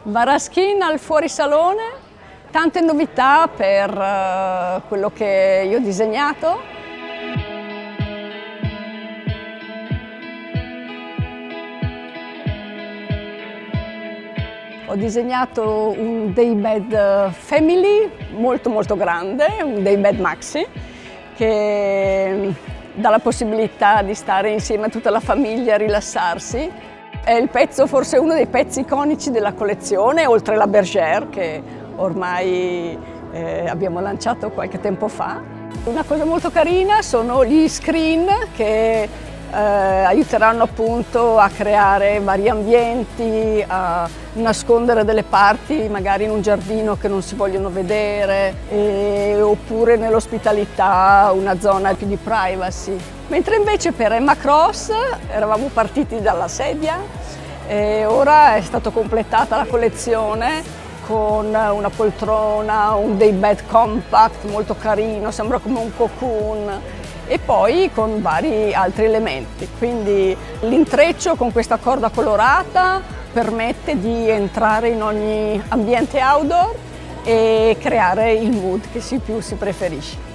Varaschin al fuorisalone, tante novità per quello che io ho disegnato. Ho disegnato un daybed family molto grande, un daybed maxi, che dà la possibilità di stare insieme a tutta la famiglia, rilassarsi. È il pezzo, forse uno dei pezzi iconici della collezione, oltre la bergère che ormai abbiamo lanciato qualche tempo fa. Una cosa molto carina sono gli screen che aiuteranno appunto a creare vari ambienti, a nascondere delle parti magari in un giardino che non si vogliono vedere, oppure nell'ospitalità una zona più di privacy. Mentre invece per Emma Cross eravamo partiti dalla sedia e ora è stata completata la collezione con una poltrona, un daybed compact molto carino, sembra come un cocoon, e poi con vari altri elementi. Quindi l'intreccio con questa corda colorata permette di entrare in ogni ambiente outdoor e creare il mood che più si preferisce.